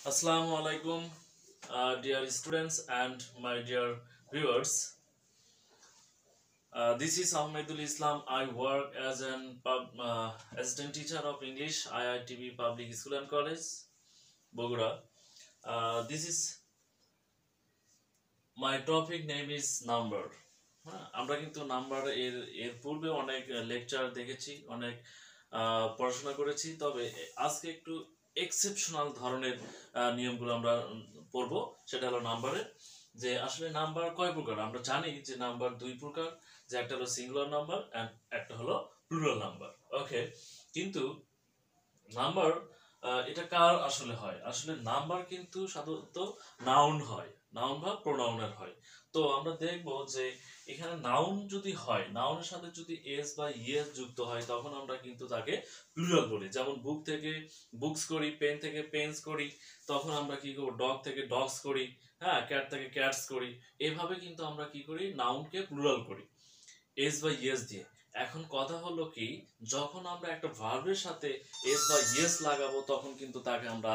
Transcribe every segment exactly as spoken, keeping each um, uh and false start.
Assalamu alaikum, uh, dear students and my dear viewers. Uh, this is Ahmedul Islam. I work as an pub, uh, assistant teacher of English, I I T B Public School and College, Bogura. Uh, this is my topic name is number. হ্যাঁ, আমরা কিন্তু number এর এর পূর্বে অনেক lecture দেখেছি, অনেক পড়াশোনা করেছি, তবে আজকে একটু এক্সেপশনাল ধরনের নিয়মগুলো আমরা পড়ব। সেটা হলো নাম্বারের, যে আসলে নাম্বার কয় প্রকার। আমরা জানি যে নাম্বার দুই প্রকার, যে একটা হলো সিঙ্গুলার নাম্বার এন্ড একটা হলো প্লুরাল নাম্বার। ওকে, কিন্তু নাম্বার এটা কার আসলে হয়? আসলে নাম্বার কিন্তু সাধারণত নাউন হয়, নাউন বা প্রোনাউনের হয়। তো আমরা দেখব যে এখানে নাউন যদি হয়, নাউনের সাথে যদি এস বা ইএস যুক্ত হয়, তখন আমরা কিন্তু তাকে প্লুরাল বলি। যেমন বুক থেকে বুকস করি, পেন থেকে পেন্স করি, তখন আমরা কি করব, ডগ থেকে ডগস করি, হ্যাঁ, ক্যাট থেকে ক্যাটস করি। এভাবে কিন্তু আমরা কি করি, নাউনকে প্লুরাল করি এস বা ইএস দিয়ে। এখন কথা হলো কি, যখন আমরা একটা ভার্বের সাথে এস বা ইএস লাগাবো, তখন কিন্তু তাকে আমরা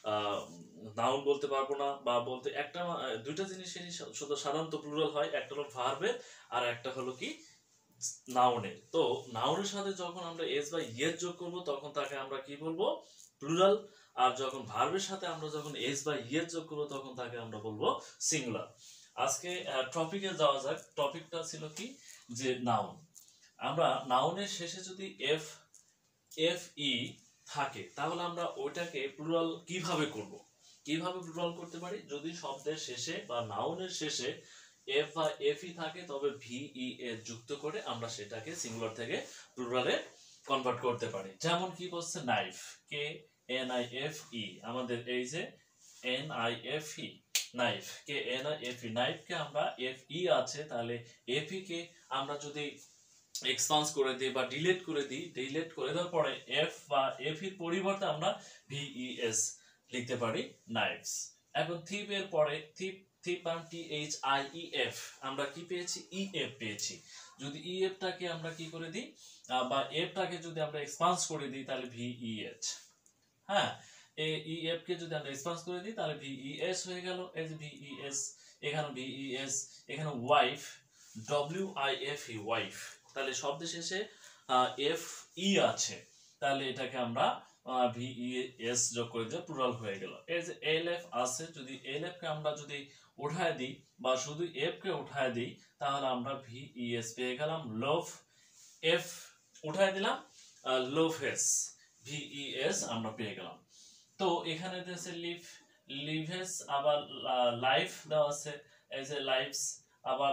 নাউন বলতে পারবো না, বা বলতে একটা দুইটা জিনিসেরই শুধু সাধারণত প্লুরাল হয়, একটা হলো ভার্বের আর একটা হলো কি নাউনের। তো নাউনের সাথে যখন আমরা এস বা ইএস যোগ করব, তখন তাকে আমরা কি বলবো, প্লুরাল। আর যখন ভার্বের সাথে আমরা যখন এস বা ইএস যোগ করবো, তখন তাকে আমরা বলবো সিঙ্গুলার। আজকে টপিকে যাওয়া যাক। টপিকটা ছিল কি, যে নাউন। আমরা নাউনের শেষে যদি এফ এফ ই থাকে, তাহলে আমরা ওইটাকে প্লুরাল কিভাবে করব, কিভাবে প্লুরাল করতে পারি? যদি শব্দের শেষে বা নাউনের শেষে এফ বা এফ ই থাকে, তবে ভি ই এ যুক্ত করে আমরা সেটাকে সিঙ্গুলার থেকে প্লুরালে কনভার্ট করতে পারি। যেমন কি বলছে, knife, K N I F E, আমাদের এই যে N I F E, knife, K N I F E, নাইফকে আমরা এফ ই আছে, তাহলে এফ ই কে আমরা যদি এক্সপান্স করে দিই বা ডিলিট করে দিই, ডিলিট করে দেওয়ার পরে এফ বা এফ এর পরিবর্তে আমরা ভি ই এস লিখতে পারি, নাইফস। এখন থিপ এর পরে থিপ থিপ মানে T H I E F, আমরা কি পেয়েছি, ই এফ পেয়েছি। যদি ই এফ টাকে আমরা কি করে দিই, বা এফ টাকে যদি আমরা এক্সপান্স করে দিই, তাহলে ভি ই এইচ, হ্যাঁ, এ ই এফ কে যদি আমরা এক্সপান্স করে দিই, তাহলে ভি ই এস হয়ে গেল। এই যে ভি ই এস, এখানে ভি ই এস, এখানে wife, W I F E, wife. তাহলে শব্দের শেষে এফ ই আছে, তাহলে এটাকে আমরা ভি ই এস যোগ করে দিলে প্লুরাল হয়ে গেল। এই যে এল এফ আছে, যদি এল এফ কে আমরা যদি উঠায় দিই বা শুধু এফ কে উঠায় দিই, তাহলে আমরা ভি ই এস পেয়ে গেলাম। লোভ, এফ উঠায় দিলাম, লোভেস, ভি ই এস আমরা পেয়ে গেলাম। তো এখানে আছে লিভ, লিভেস, আবার লাইফ দেওয়া আছে, এই যে লাইফস, আবার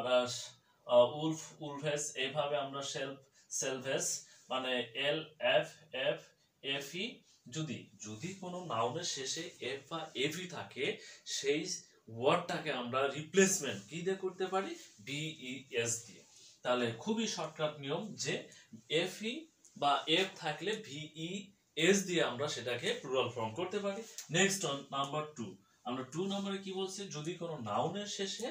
উলফ, উলভেস। এইভাবে আমরা সেলফ, সেলভেস, মানে L F F F E. যদি যদি কোনো নাউনের শেষে এফ বা এফ ই থাকে, সেই ওয়ার্ডটাকে আমরা রিপ্লেসমেন্ট কি দিয়ে করতে পারি, বি ই এস দিয়ে। তাহলে খুবই শর্টকাট নিয়ম, যে এফ ই বা এফ থাকলে ভি ই এস দিয়ে আমরা সেটাকে প্লুরাল ফর্ম করতে পারি। নেক্সট অন নাম্বার টু, আমরা টু নম্বরে কি বলছি, যদি কোনো নাউনের শেষে,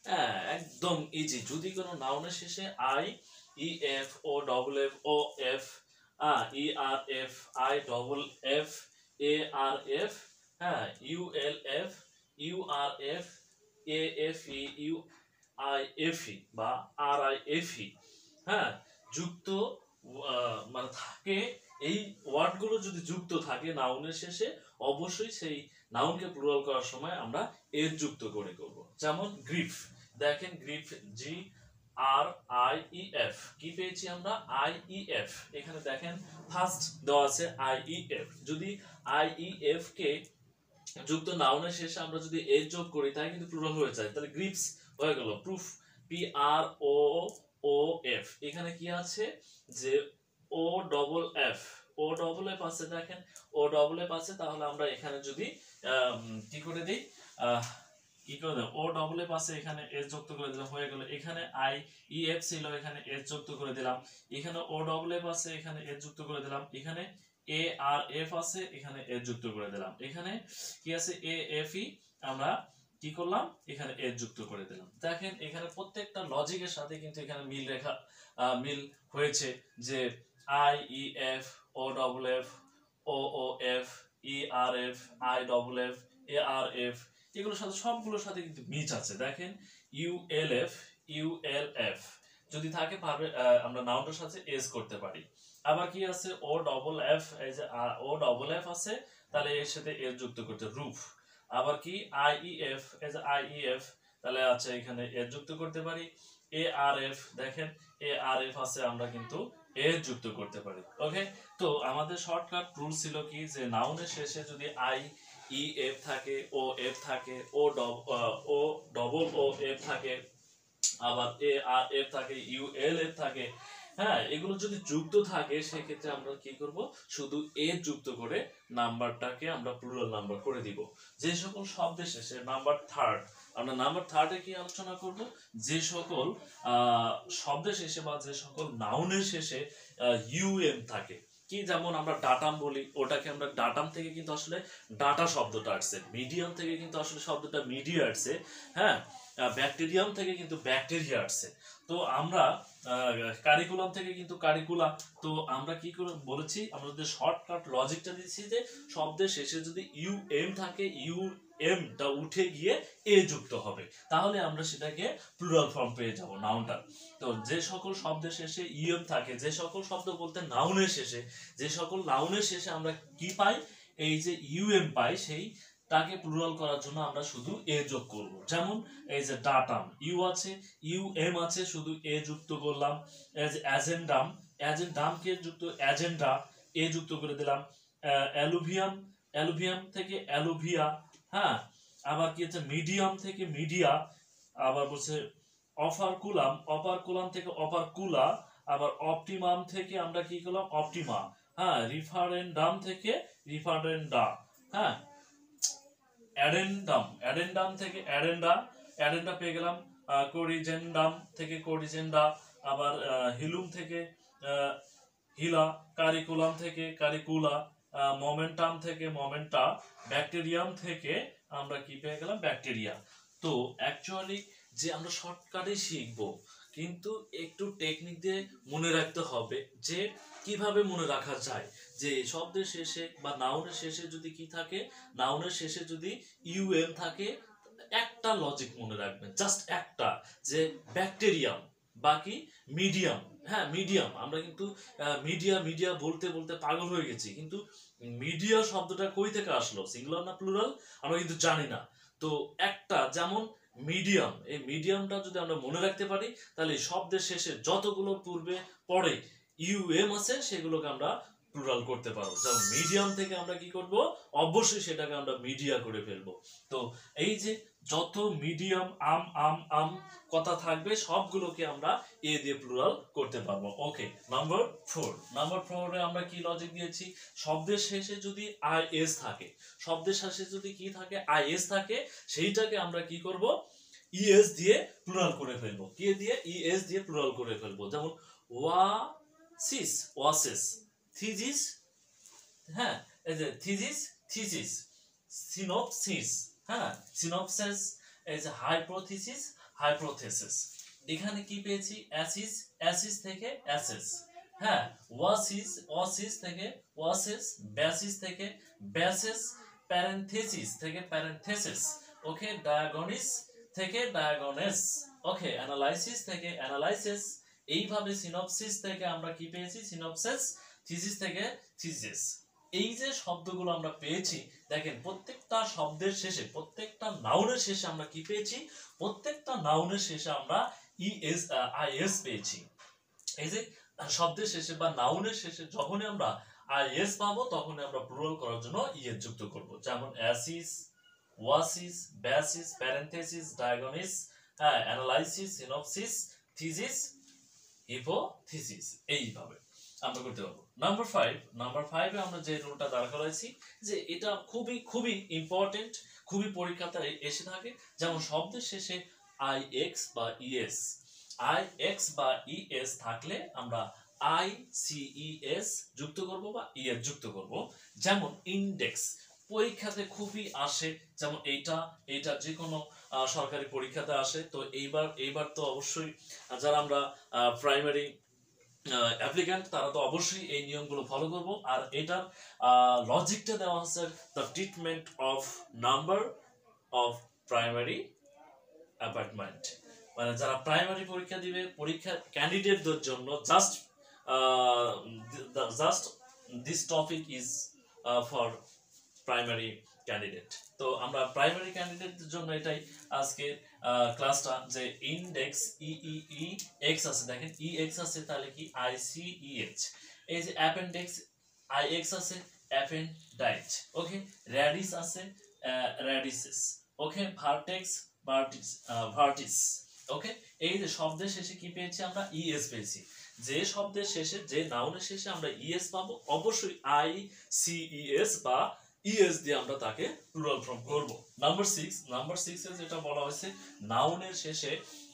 একদম ইজি, যদি কোনো নাউনের শেষে I E F O double F O F, E R F, I double F, A R F, হ্যাঁ, U L F, U R F, A F E, U I F E বা R I F ই, হ্যাঁ, যুক্ত মানে থাকে, এই ওয়ার্ডগুলো যদি যুক্ত থাকে নাউনের শেষে, অবশ্যই সেই নাউনকে প্লুরাল করার সময় আমরা এর যুক্ত করে করব। যেমন গ্রিফ, দেখেন grief, G R I E F, কি পেয়েছি আমরা, আই ই এফ। এখানে দেখেন ফার্স্ট দেওয়া আছে আই ই এফ। যদি আই ই এফ কে যুক্ত নাউনের শেষে আমরা যদি এর যোগ করি, তাই কিন্তু প্লুরাল হয়ে যায়। তাহলে গ্রিপস হয়ে গেল। Proof, P R O O F, এখানে কি আছে, যে O double F, O double F আছে, দেখেন ও ডবল এফ আছে, তাহলে আমরা এখানে যদি কি করে দিই, কি করে দেব, ও ডবল এফ আছে, এখানে এস যুক্ত করে দিলাম, হয়ে গেল। এখানে আই ই এফ ছিল, এখানে এস যুক্ত করে দিলাম। এখানে ও ডবল এফ আছে, এখানে এস যুক্ত করে দিলাম। এখানে এ আর এফ আছে, এখানে এস যুক্ত করে দিলাম। এখানে কি আছে, এ এফ ই, আমরা কি করলাম, এখানে এস যুক্ত করে দিলাম। দেখেন এখানে প্রত্যেকটা লজিকের সাথে কিন্তু এখানে মিল রেখা মিল হয়েছে, যে I E F, O double F, O O F, E R F, I double F, A R F এগুলোর সাথে সবগুলোর সাথে কিন্তু মিচ আছে। দেখেন U L F U L F যদি থাকে পারবে আমরা নাউনটার সাথে এস করতে পারি। আবার কি আছে ও ডবল এফ, এই যে ও ডবল এফ আছে তাহলে এর সাথে এস যুক্ত করতে রুফ। আবার কি আই ই এফ, এই যে আই ই এফ তাহলে আছে এখানে এস যুক্ত করতে পারি। এ আর এফ দেখেন এ আর এফ আছে আমরা কিন্তু এস যুক্ত করতে পারি। ওকে, তো আমাদের শর্টকাট রুল ছিল কি যে নাউনের শেষে যদি আই ই এফ থাকে, ও এফ থাকে, ও ও ডবল ও এফ থাকে, আবার এ আর এফ থাকে, ইউ এল এফ থাকে, হ্যাঁ এগুলো যদি যুক্ত থাকে সেক্ষেত্রে আমরা কি করব শুধু এ যুক্ত করে নাম্বারটাকে আমরা প্লুরাল নাম্বার করে দিব। যে সকল শব্দের শেষে নাম্বার থার্ড, আমরা নাম্বার থার্ডে কি আলোচনা করব যে সকল শব্দের শেষে বা যে সকল নাউনের শেষে ইউএম থাকে, কি যেমন আমরা ডাটাম বলি, ওটাকে আমরা ডাটাম থেকে কিন্তু আসলে ডাটা শব্দটা আসছে, মিডিয়াম থেকে কিন্তু আসলে শব্দটা মিডিয়া আসছে, হ্যাঁ ব্যাকটেরিয়াম থেকে কিন্তু ব্যাকটেরিয়া আসছে। তো আমরা কারিকুলাম থেকে কিন্তু কারিকুলা। তো আমরা কি করে বলেছি, আমরা যে শর্টকাট লজিকটা দিচ্ছি যে শব্দের শেষে যদি ইউ এম থাকে, ইউ এমটা উঠে গিয়ে এ যুক্ত হবে, তাহলে আমরা সেটাকে প্লুরাল ফর্ম পেয়ে যাব নাউনটা। তো যে সকল শব্দের শেষে ইএম থাকে, যে সকল শব্দ বলতে নাউনের শেষে, যে সকল নাউনের শেষে আমরা কি পাই এই যে ইউএম পাই, সেই তাকে প্লুরাল করার জন্য আমরা শুধু এ যোগ করব। যেমন এই যে ডাটাম ইউ আছে, ইউ এম আছে, শুধু এ যুক্ত করলাম। এজ অ্যাজেন্ডাম, অ্যাজেন্ডামকে যুক্ত অ্যাজেন্ডা এ যুক্ত করে দিলাম। অ্যালুভিয়াম, অ্যালুভিয়াম থেকে অ্যালুভিয়া, হ্যাঁ আবার কি হচ্ছে মিডিয়াম থেকে মিডিয়া, আবার বলছে অফারকুলাম, অপারকুলাম থেকে অপারকুলা, আবার অপটিমাম থেকে আমরা কি করলাম অপটিমা, হ্যাঁ রিফারেন্ডাম থেকে রিফারেন্ডা, হ্যাঁ অ্যাডেন্ডাম, অ্যাডেন্ডাম থেকে অ্যাডেন্ডা, অ্যাডেন্ডা পেয়ে গেলাম। কোরিজেন্ডাম থেকে কোরিজেন্ডা, আবার হিলুম থেকে হিলা, কারিকুলাম থেকে কারিকুলা, মোমেন্টাম থেকে মোমেন্টা, ব্যাকটেরিয়াম থেকে আমরা কি পেয়ে গেলাম ব্যাকটেরিয়া। তো অ্যাকচুয়ালি যে আমরা শর্টকাটে শিখবো, কিন্তু একটু টেকনিক দিয়ে মনে রাখতে হবে যে কিভাবে মনে রাখা যায় যে শব্দের শেষে বা নাউনের শেষে যদি কি থাকে, নাউনের শেষে যদি ইউএম থাকে, একটা লজিক মনে রাখবেন, জাস্ট একটা, যে ব্যাকটেরিয়াম বাকি মিডিয়াম, হ্যাঁ মিডিয়াম। আমরা কিন্তু মিডিয়া মিডিয়া বলতে বলতে পাগল হয়ে গেছি, কিন্তু মিডিয়া শব্দটা কই থেকে আসলো, সিঙ্গুলার না প্লুরাল আমরা কিন্তু জানি না। তো একটা যেমন মিডিয়াম, এই মিডিয়ামটা যদি আমরা মনে রাখতে পারি তাহলে শব্দের শেষে যতগুলো পূর্বে পরে ইউএম আছে সেগুলোকে আমরা প্লুরাল করতে পারবো। যেমন মিডিয়াম থেকে আমরা কি করব, অবশ্যই সেটাকে আমরা মিডিয়া করে ফেলবো। তো এই যে যত মিডিয়াম আম আম আম কথা থাকবে সবগুলোকে আমরা এ দিয়ে প্লুরাল করতে পারবো। ওকে, নাম্বার ফোর, নাম্বার ফোরে আমরা কি লজিক দিয়েছি, শব্দের শেষে যদি আই এস থাকে, শব্দের শেষে যদি কি থাকে আই এস থাকে, সেইটাকে আমরা কি করব ইএস দিয়ে প্লুরাল করে ফেলবো। কি দিয়ে, ইএস দিয়ে প্লুরাল করে ফেলবো। যেমন ওয়াসিস, ওয়াসিস, থিজিস, হ্যাঁ এই যে থিজিস, থিসিস, সিনোপসিস, হ্যাঁ সিনোপসিস, এই যে হাইপোথিসিস, হাইপোথেসিস। এখানে কি পেয়েছি অ্যাসিস, অ্যাসিস থেকে অ্যাসেস, হ্যাঁ ওয়াসিস, ওয়াসিস থেকে ওয়াসেস, ব্যাসিস থেকে ব্যাসেস, প্যারেনথেসিস থেকে প্যারেনথেসিস, ওকে ডায়াগনিস থেকে ডায়াগনেস, ওকে অ্যানালাইসিস থেকে অ্যানালাইসিস। এইভাবে সিনপসিস থেকে আমরা কি পেয়েছি সিনপসিস, থিসিস থেকে থিসিস। এই যে শব্দগুলো আমরা পেয়েছি, দেখেন প্রত্যেকটা শব্দের শেষে, প্রত্যেকটা নাউনের শেষে আমরা কি পেয়েছি, প্রত্যেকটা নাউনের শেষে আমরা ইএস আইএস পেয়েছি। এই যে শব্দের শেষে বা নাউনের শেষে যখনই আমরা আইএস পাবো তখনই আমরা প্লুরাল করার জন্য ইএস যুক্ত করব। যেমন অ্যাসিস, ওয়াসিস, ব্যাসিস, প্যারেনথেসিস, ডায়াগনিস, হ্যাঁ অ্যানালাইসিস, সিনপসিস, থিসিস, হিপোথিসিস। এইভাবে আমরা করতে পারবো। নাম্বার ফাইভ, নাম্বার ফাইভে আমরা যে রুলটা দাঁড় করাইছি যে এটা খুবই খুবই ইম্পর্টেন্ট, খুবই পরীক্ষাতে এসে থাকে। যেমন শব্দের শেষে আই এক্স বা ইএস, আই এক্স বা ইএস থাকলে আমরা আই সিইএস যুক্ত করব বা ইএস যুক্ত করব। যেমন ইন্ডেক্স পরীক্ষাতে খুবই আসে, যেমন এইটা এইটা যে কোনো সরকারি পরীক্ষাতে আসে। তো এইবার এইবার তো অবশ্যই যারা আমরা প্রাইমারি অ্যাপ্লিক্যান্ট তারা তো অবশ্যই এই নিয়মগুলো ফলো করব। আর এটার লজিকটা দেওয়া হচ্ছে the treatment of number of primary apartment, মানে যারা প্রাইমারি পরীক্ষা দিবে পরীক্ষা ক্যান্ডিডেটদের জন্য just just this topic is for primary candidate. তো আমরা প্রাইমারি ক্যান্ডিডেটদের জন্য এটাই আজকে ক্লাসটা, যে ইন্ডেক্স ই ই ই এক্স আছে, দেখেন ই এক্স আছে তাহলে কি আই সি ই এইচ, এই যে অ্যাপেন্ডেক্স আই এক্স আছে অ্যাপেন্ডাইট, ওকে, র্যাডিস আছে র্যাডিসেস, ওকে, ভার্টেক্স ভার্টিস ভার্টিস, ওকে। এই যে শব্দের শেষে কি পেয়েছি আমরা ইএস পেয়েছি, যে শব্দের শেষে যে নাউনের শেষে আমরা ইএস পাবো অবশ্যই আই সি ই এস বা ইএস দিয়ে আমরা তাকে প্লুরাল ফর্ম করব। নাম্বার সিক্স, নাম্বার সিক্স এ যেটা বলা হয়েছে নাউনের শেষে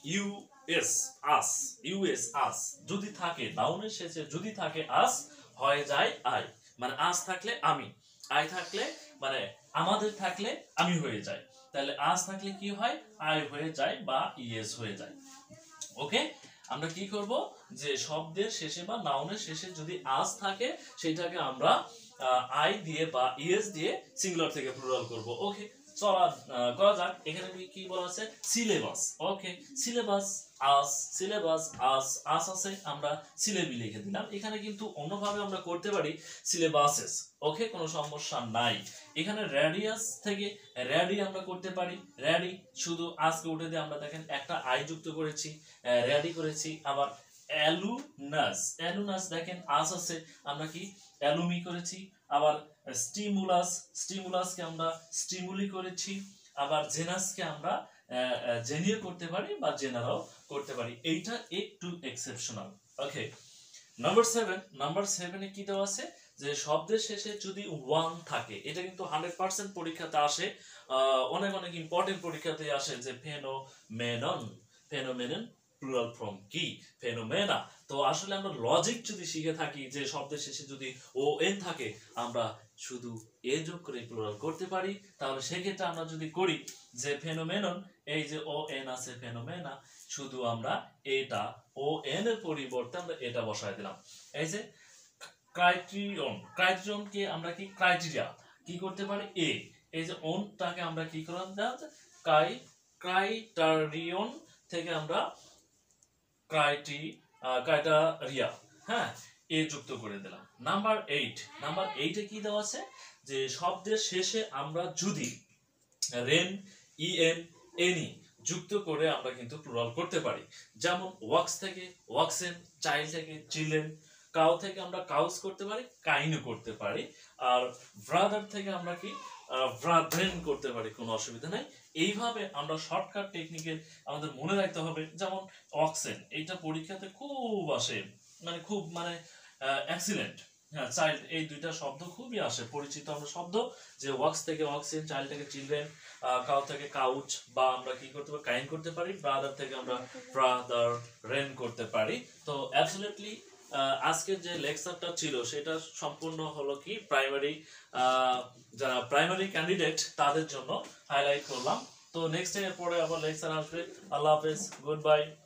ইউএস আস, ইউএস আস যদি থাকে, নাউনের শেষে যদি থাকে আস হয়ে যায় আই, মানে আস থাকলে আমি, আই থাকলে মানে আমাদের থাকলে আমি হয়ে যায়, তাহলে আস থাকলে কি হয় আই হয়ে যায় বা ইএস হয়ে যায়, ওকে। আমরা কি করব যে শব্দের শেষে বা নাউনের শেষে যদি আস থাকে সেটাকে আমরা আই দিয়ে বা ইএস দিয়ে সিঙ্গুলার থেকে প্লুরাল করব, ওকে। চলা করা যাক। এখানে কি বলা আছে syllabus, okay, syllabus us, syllabus us, us আছে আমরা সিলেবি লিখে দিলাম। এখানে কিন্তু অন্যভাবে আমরা করতে পারি সিলেবাসেস, ওকে, কোনো সমস্যা নাই। এখানে রেডিয়াস থেকে রেডি আমরা করতে পারি, রেডি শুধু আজকে উঠে দিয়ে আমরা দেখেন একটা আই যুক্ত করেছি, রেডি করেছি। আবার অ্যালুনাস, অ্যালুনাস দেখেন আস আছে আমরা কি অ্যালুমি করেছি। আবার স্টিমুলাস, স্টিমুলাসকে আমরা স্টিমুলি করেছি। আবার জেনাসকে আমরা জেনিও করতে পারি বা জেনারাও করতে পারি, এইটা একটু exceptional, okay. Number seven, number সেভেনে কি দেওয়া আছে যে শব্দের শেষে যদি ওয়ান থাকে, এটা কিন্তু হান্ড্রেড পার্সেন্ট পরীক্ষাতে আসে, অনেক অনেক ইম্পর্টেন্ট পরীক্ষাতে আসে যে ফেনোমেনন, ফেনোমেনন প্লুরাল ফর্ম কি ফেনোমেনা। তো আসলে আমরা লজিক যদি শিখে থাকি যে শব্দের শেষে যদি ও এন থাকে আমরা শুধু এ যোগ করে প্লুরাল করতে পারি, তাহলে সেক্ষেত্রে আমরা যদি করি যে ফেনোমেনন, এই যে ও এন আছে ফেনোমেনা, শুধু আমরা এটা ও এন এর পরিবর্তে আমরা এটা বসায় দিলাম। এই যে ক্রাইটেরিয়ন, ক্রাইটেরিয়নকে আমরা কি ক্রাইটেরিয়া কি করতে পারি এ, এই যে ওনটাকে আমরা কি করলাম ক্রাই ক্রাইটেরিয়ন থেকে আমরা ক্রাইটি ক্রাইটেরিয়া, হ্যাঁ, এ যুক্ত করে দিলাম। নাম্বার এইট, নাম্বার এইটে কি দেওয়া আছে যে শব্দের শেষে আমরা যদি রেন ই এন এনি যুক্ত করে আমরা কিন্তু প্লুরাল করতে পারি, যেমন ওয়াক্স থেকে ওয়াক্সেন, চাইল্ড থেকে চিলড্রেন, কাউ থেকে আমরা কাউস করতে পারি, কাইনও করতে পারি। আর ব্রাদার থেকে আমরা কি ব্রাদেন করতে পারি, কোনো অসুবিধা নাই। এইভাবে আমরা শর্টকাট টেকনিকে আমাদের মনে রাখতে হবে। যেমন অক্সেন, এইটা পরীক্ষাতে খুব আসে, মানে খুব মানে এক্সিলেন্ট, হ্যাঁ, চাইল্ড, এই দুইটা শব্দ খুবই আসে পরিচিত আমরা শব্দ, যে ওয়াক্স থেকে ওয়াক্সেন, চাইল্ড থেকে চিলড্রেন, কাউ থেকে কাউচ বা আমরা কি করতে পারি কাইন করতে পারি, ব্রাদার থেকে আমরা ব্রাদার রেন করতে পারি। তো অ্যাবসলিউটলি আজকের যে লেকচারটা ছিল সেটা সম্পূর্ণ হলো কি প্রাইমারি, যারা প্রাইমারি ক্যান্ডিডেট তাদের জন্য হাইলাইট করলাম। তো নেক্সট টাইম পরে আবার লেকচার আসবে। আল্লাহ হাফেজ, গুড বাই।